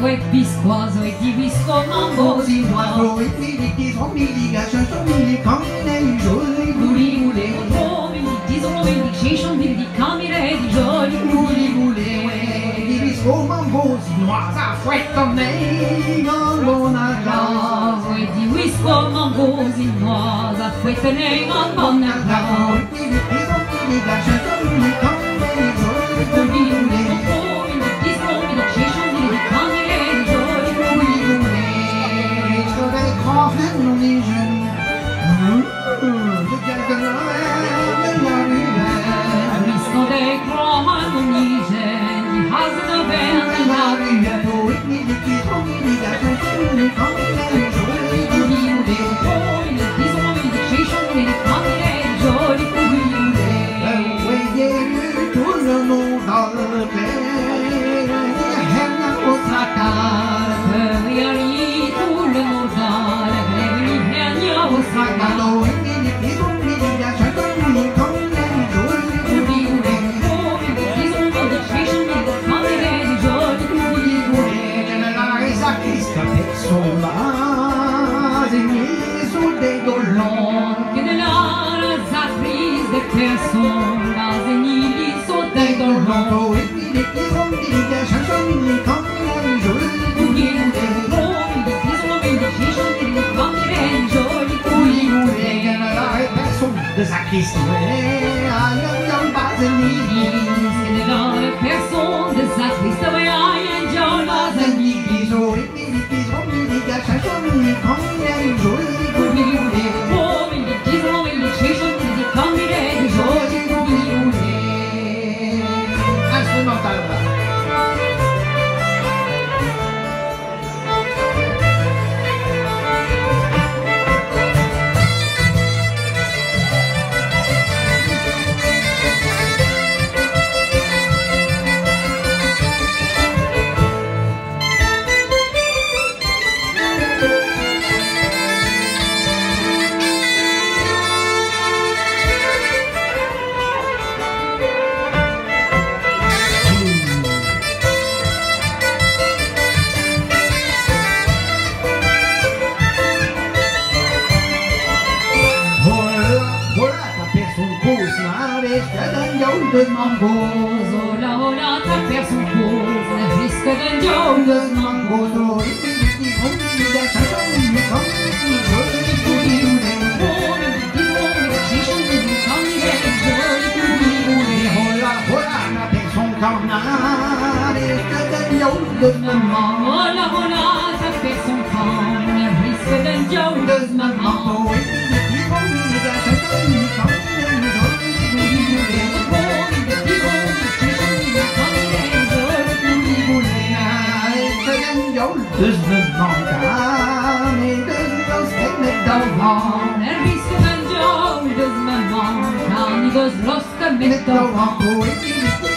fouet biscoise et di visco mambo si Oiseaux et militi, son miligation, son milicant, les jolis Guli gule, uomini, disomini, scisciondini, di camere di joli goulis, di bisco mambo, chinois, à fouette comme les bon agent. e di whisco mambo si noise, a fouette nei en bon argent. Militi, son miligation, son milicant, les jolis Guli gule, uomini, disomini, scisciondini, di camere di joli goulis, sur les grands frères, on est jeunes. Je garde la rue. Risco dei cromanonigeni, di hasno ben la rue. De sacristie, à l'homme basini, c'est la personne de sacriste, ouais, un John Lazani. ils ont été les hommes, les de mangos, hola, hola, ta personne pose, le risque d'un jour de mangos. Hola, hola, ta personne prend, le risque d'un jour de mangos. Dus me manca, mais dus los que me davan. El risque d'un jour de mangos, dus los que me davan.